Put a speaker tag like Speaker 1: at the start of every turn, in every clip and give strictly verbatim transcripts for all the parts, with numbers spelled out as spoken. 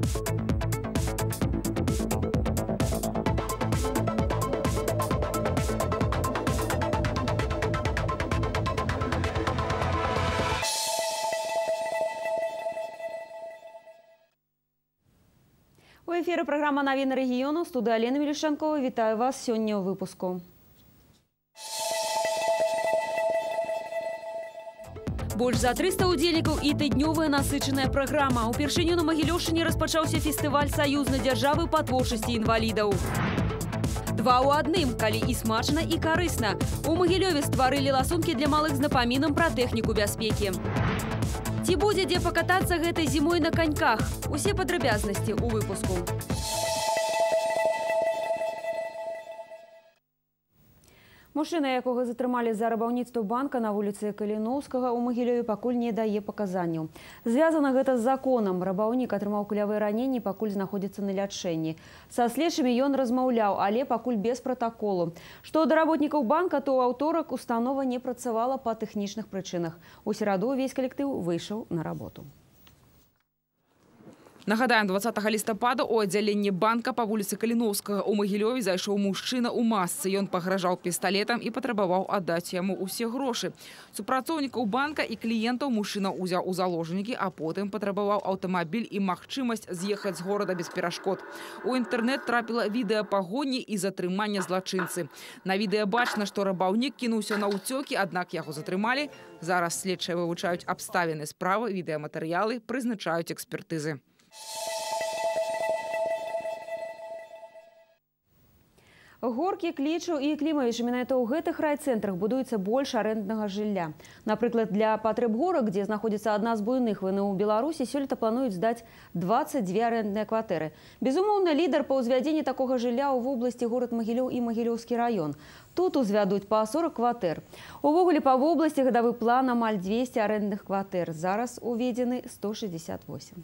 Speaker 1: У эфіры праграма «Навіны рэгіёну», студыя Алена Мелішанкова. Вітаю вас сёння ў выпуску. Больш за трыста удзельнікаў і тыднёвая насычаная праграма. Упершыню на Магілёўшчыне распачаўся фестываль саюзнай дзяржавы па творчасці інвалідаў. Два ў адным, калі і смачна, і карысна. У Магілёве стварылі ласункі для малых з напамінам пра тэхніку бяспекі. Ці будзе дзе пакатацца гэтай зімой на каньках? Усе падрабязнасці ў выпуску. Мужчына, якога затрымалі за рабаўніцтва банка на вуліцы Каліноўскага, у Магілёве пакуль не дае паказанняў. Звязана гэта з законам. Рабаўнік атрымаў кулявыя раненні, пакуль знаходзіцца на лячэнні. Са следчымі ён размаўляў, але пакуль без пратаколу. Што да работнікаў банка, то ў аўторак установа не працавала па тэхнічных прычынах. У сераду ўвесь калектыў выйшаў на работу.
Speaker 2: Нагадаем, дваццатага лістапада у аддзяленні банка па вуліцы Каліноўскага ў Магілёве зайшоў мужчына ў масцы. Ён пагражаў пісталетам і патрабаваў аддаць яму ўсе грошы. Супрацоўнікаў банка і кліентаў мужчына ўзяў у заложнікі, а потым патрабаваў аўтамабіль і магчымасць з'ехаць з горада без перашкод. У інтэрнэт трапіла відэа пагоні і затрымання злачынцы. На відэа бачна, што рабаўнік кінуўся на ўцёкі, аднак яго затрымалі. Зараз следчыя вывучаюць абставіны справы, відэаматэрыялы прызначаюць экспертызы.
Speaker 1: Горкі, Клічаў і Клімавіч. Менавіта ў гэтых райцэнтрах будуецца больш арэнднага жылля. Напрыклад, для патрэб горак, дзе знаходзіцца адна з буйных ВНУ ў Беларусі, сёлета плануюць здаць дваццаць дзве арэндныя кватэры. Безумоўна, лідар па ўзвядзенні такога жылля ў вобласці горад Магілёў і Магілёўскі раён. Тут узвядуць па сорак кватэр. Увогуле па вобласці гадавы план амаль дзвесце арэндных кватэр. Зараз уведзены сто шэсцьдзесят восем.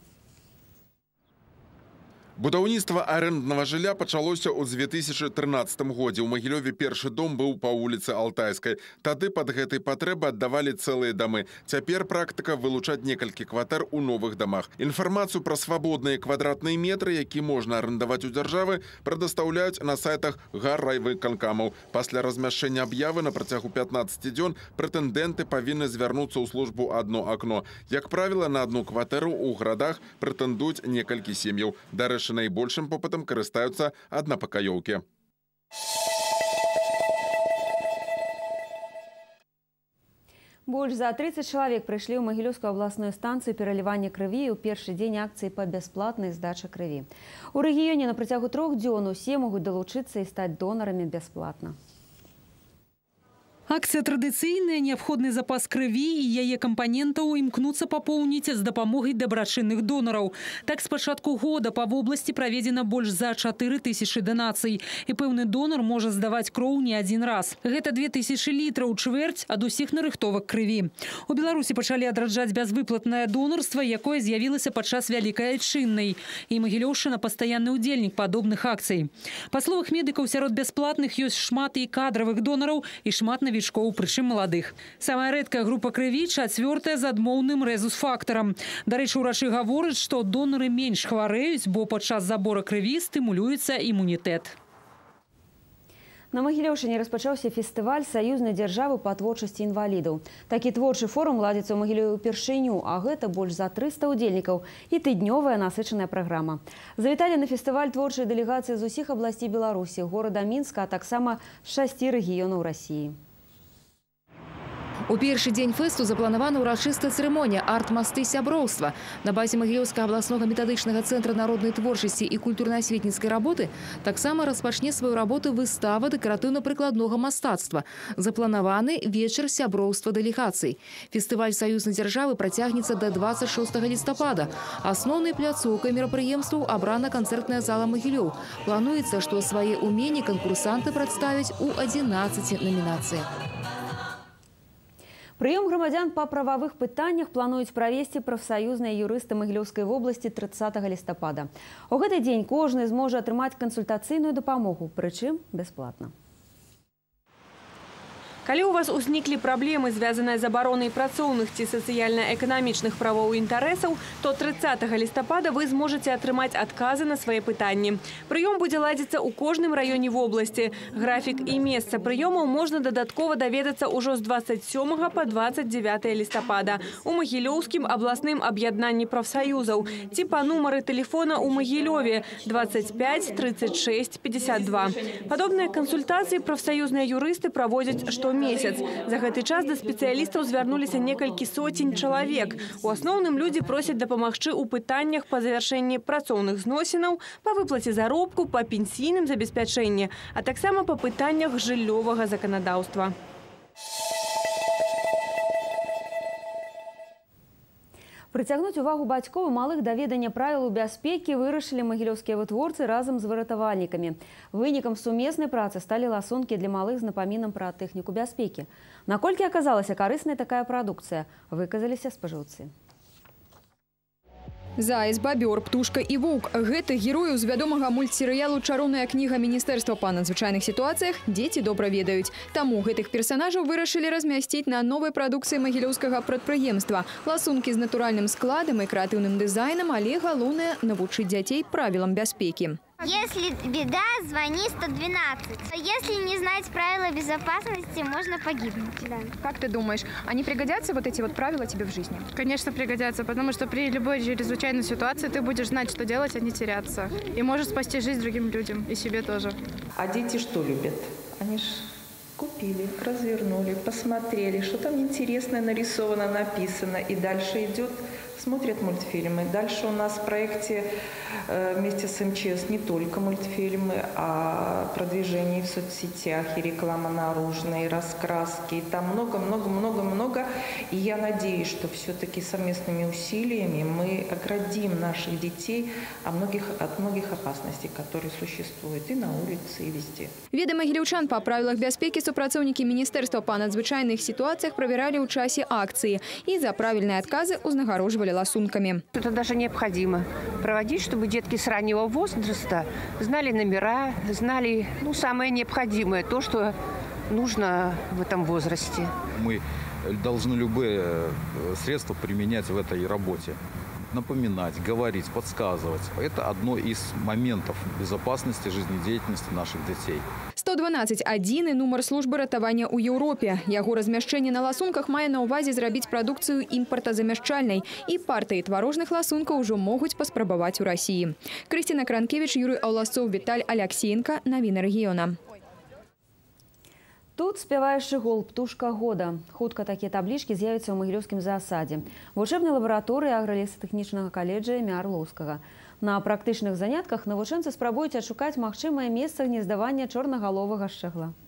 Speaker 3: Будаўніцтва арэнднага жылля пачалося ў дзве тысячы трынаццатым годзе. У Магілёве першы дом быў па вуліцы Алтайскай. Тады пад гэтай патрэбы аддавалі цэлыя дамы. Цяпер практыка вылучаць некалькі кватэр у новых дамах. Інфармацыю пра свабодныя квадратныя метры, які можна арендаваць у дзяржавы, прадастаўляюць на сайтах гаррайвыканкамаў. Пасля размяшчэння аб'явы на працягу пятнаццаці дзён прэтэндэнты павінны звярнуцца ў службу «Адно акно». Як правіла, на адну кватэру ў гарадах прэтэндуюць некалькі сем'яў. Дарэчы, найбольшым попытам карыстаюцца аднапакаёўкі.
Speaker 1: Больш за трыццаць чалавек прыйшлі ў Магілёўскую абласную станцыю пералівання крыві ў першы дзень акцыі па бясплатнай здачы крыві. У рэгіёне на працягу трох дзён усе могуць далучыцца і стаць донарамі бясплатна.
Speaker 4: Акцыя традыцыйная, неабходны запас крыві і яе кампанентаў імкнуцца папоўніць з дапамогай дабрачынных донараў. Так, з пачатку года па вобласці праведзена больш за чатыры тысячы данацый. І пэўны донар можа здаваць кроў не адзін раз. Гэта две тысячы літраў, чвэрць ад усіх нарыхтовак крыві. У Беларусі пачалі адраджаць бязвыплатнае донарства, якое з'явілася падчас Вялікай Айчыннай. І Магілёўшчына пастаянны ўдзельнік падобных акцый. Па словах медыкаў, сярод бясплатных ёсць шмат і кадравых донараў, і шмат навіс прычым маладых. Самая рэдкая група крыві чацвёртая з адмоўным рэзус-фактарам. Дарэчы, урачы гавораць, што донары менш хварэюць, бо падчас забора крыві стымулюецца імунітэт.
Speaker 1: На Магілёўшчыне распачаўся фестываль саюзнай дзяржавы па творчасці інвалідаў. Такі творчы форум ладзіцца ў Магілёве ўпершыню, а гэта больш за трыста удзельнікаў і тыднёвая насычаная праграма. Завіталі на фестываль творчай дэлегацыі з усіх абласцей Беларусі, горада Мінска, а таксама з шасці рэгіёнаў Расіі.
Speaker 5: У першы дзень фэсту запланавана ўрачыстая цырымонія арт-масты сяброўства. На базе Магілёўскага абласнога метадычнага цэнтра народнай творчасці і культурна-асветніцкай работы таксама распачне сваю работу выстава дэкаратыўна-прыкладнога мастацтва. Запланаваны вечар сяброўства дэлегацый. Фестываль саюзнай дзяржавы працягнецца да дваццаць шостага лістапада. Асноўнай пляцоўкай мерапрыемстваў абрана канцэртная зала Магілёў. Плануецца, што свае ўменні канкурсанты прадставяць у адзінаццаці намінацыях.
Speaker 1: Прыём грамадзян па прававых пытаннях плануюць правесці прафсаюзныя юрысты Магілёўскай вобласці трыццатага лістапада. У гэты дзень кожны зможа атрымаць кансультацыйную дапамогу, прычым бясплатна.
Speaker 6: Калі у вас узніклі праблемы, звязаныя з абаронай працоўных ці сацыяльна-эканамічных правоў і інтарэсаў, то трыццатага лістапада вы зможаце атрымаць адказы на свае пытанні. Прыём будзе ладзіцца ў кожным раёне вобласці. Графік і месца прыёмаў можна дадаткова даведацца ўжо з дваццаць сёмага па дваццаць дзявятае лістапада у Магілёўскім абласным аб'яднанні прафсаюзаў ці па нумары тэлефона ў Магілёве двадцать пять тридцать шесть пятьдесят два. Падобныя кансультацыі прафсаюзныя юрысты праводзяць штомесяц. За гэты час да спецыялістаў звярнуліся некалькі соцень чалавек. У асноўным людзі просяць дапамагчы ў пытаннях па завяршэнні працоўных зносінаў, па выплаце заробку, па пенсійным забеспячэнні, а таксама па пытаннях жыллёвага заканадаўства.
Speaker 1: Прыцягнуць увагу бацькоў і малых да ведання правілаў бяспекі вырашылі магілёўскія вытворцы разам з выратавальнікамі. Вынікам сумеснай працы сталі ласункі для малых з напамінам пра тэхніку бяспекі. Наколькі аказалася карыснай такая прадукцыя, выказаліся спажыўцы.
Speaker 7: Заяц, бабёр, птушка і воўк – гэта героі з вядомага мультсерыялу «Чароўная кніга Міністэрства па надзвычайных сітуацыях» дзеці добра ведаюць. Таму гэтых персанажаў вырашылі размясціць на новай прадукцыі магілёўскага прадпрыемства. Ласункі з натуральным складам і крэатыўным дызайнам, але галоўнае – навучыць дзяцей правілам бяспекі.
Speaker 8: Если беда, звони сто двенадцать. Если не знать правила безопасности, можно погибнуть. Да.
Speaker 9: Как ты думаешь, они пригодятся, вот эти вот правила, тебе в жизни? Конечно, пригодятся, потому что при любой чрезвычайной ситуации ты будешь знать, что делать, а не теряться. И можешь спасти жизнь другим людям, и себе тоже.
Speaker 10: А дети что любят? Они ж купили, развернули, посмотрели, что там интересное нарисовано, написано, и дальше идет, смотрят мультфильмы. Дальше у нас в проекте э, вместе с эм че эс не только мультфильмы, а продвижение в соцсетях, и реклама наружная, и раскраски. И там много-много-много-много. И я надеюсь, что все-таки совместными усилиями мы оградим наших детей от многих, от многих опасностей, которые существуют и на улице, и везде.
Speaker 7: Веды магілёўчан па правілах бяспекі супрацоўнікі Міністэрства па надзвычайных сітуацыях правяралі ў часе акцыі і за правільныя адказы узнагароджвалі ласунками.
Speaker 11: Это даже необходимо проводить, чтобы детки с раннего возраста знали номера, знали ну, самое необходимое, то, что нужно в этом возрасте.
Speaker 12: Мы должны любые средства применять в этой работе. Напоминать, говорить, подсказывать. Это одно из моментов безопасности жизнедеятельности наших детей.
Speaker 7: сто дванадцать адзін нумар службы ратавання ў Еўропе. Яго размяшчэнне на ласунках мае на ўвазе зрабіць прадукцыю імпартазамяшчальнай. І партыі творожных ласункаў ўжо могуць паспрабаваць у Расіі. Крысціна Кранкевіч, Юрый Аўласцоў, Віталь Аляксеенка. Навіны рэгіёна.
Speaker 1: Тут спявае Шчыгол «Птушка года». Хутка такія таблічкі з'явяцца ў магілёўскім заасадзе. Вучэбнай лабараторыі агралесатэхнічнага каледжа імя Арлоўскага. На практычных занятках навучэнцы спрабуюць адшукаць магчымае месца гнездавання чорнагаловага шчагла.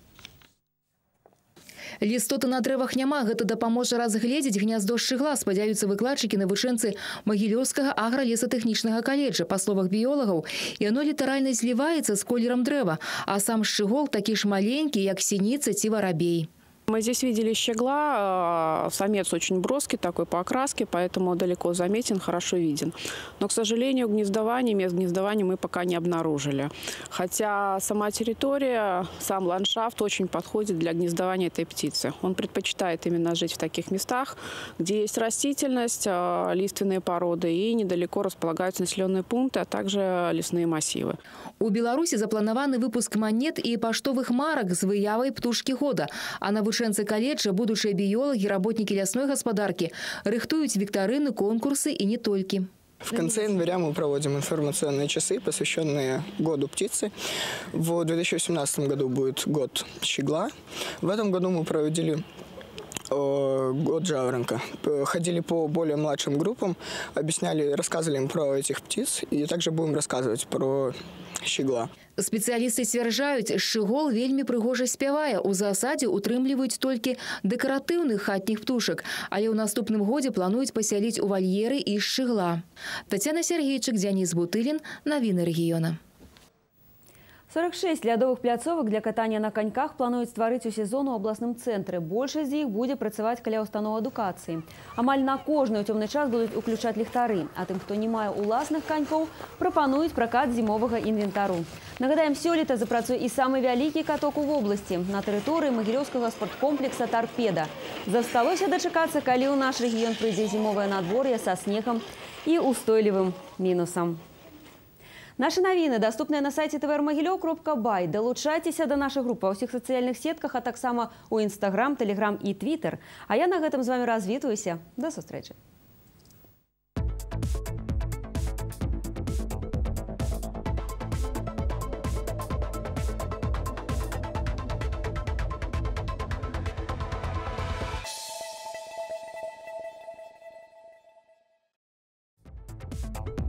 Speaker 5: Лістоты на дрэвах няма, гэта дапаможа разгледзець гняздо шчыгла, спадзяюцца выкладчыкі навучэнцы Магілёўскага агралесатэхнічнага каледжа. Па словах біёлагаў, яно літаральна зліваецца з колерам дрэва, а сам шчыгол такі ж маленькі, як сініца ці варабей.
Speaker 13: Мы здесь видели щегла, самец очень броский такой по окраске, поэтому далеко заметен, хорошо виден. Но, к сожалению, гнездование, мест гнездования мы пока не обнаружили. Хотя сама территория, сам ландшафт очень подходит для гнездования этой птицы. Он предпочитает именно жить в таких местах, где есть растительность, лиственные породы и недалеко располагаются населенные пункты, а также лесные массивы.
Speaker 5: У Беларуси запланаваны выпуск монет и поштовых марок с выявой птушки года, а на Вучэнцы каледжа, будучыя біёлагі, работники лясной гаспадаркі рыхтуюць викторины, конкурсы и не только.
Speaker 14: В конце января мы проводим информационные часы, посвященные году птицы. В две тысячи восемнадцатом году будет год щегла. В этом году мы проводили год жаворонка. Ходили по более младшим группам, объясняли, рассказывали им про этих птиц. И также будем рассказывать про щегла.
Speaker 5: Спецыялісты сцвярджаюць, шчыгол вельмі прыгожа спявае. У засадзе утрымліваюць толькі дэкаратыўных хатніх птушак, але ў наступным годзе плануюць пасяліць у вальеры і шчыгла. Тацяна Сергейчык, Дзяніс Бутылін, навіны рэгіёна.
Speaker 1: сорок шесть лядовых пляцовак для катания на коньках плануюць стварыць у сезону ў абласным цэнтры. Большасць з іх будзе працаваць каля устаноў адукацыі. Амаль на кожны ў цёмны час будуць уключаць ліхтары, а тым, хто не мае уласных канькоў, прапануюць пракат зімовага інвентару. Нагадаем, сёлета запрацуе і самы вялікі каток у вобласці на тэрыторыі магілёўскага спорткомплекса «Торпеда». Засталося дачакацца, калі ў наш рэгіён прыйдзе зімовае надвор'е са снегам і устойлівым мінусам. Наши новины доступны на сайте тэ вэ эр магілёў кропка бай. Долучайтеся до наших групп ва ўсіх сацыяльных сетках, а таксама у Инстаграм, Телеграм и Твиттер. А я на гэтым з вами развітваюся. До сустрэчы.
Speaker 15: Thank you.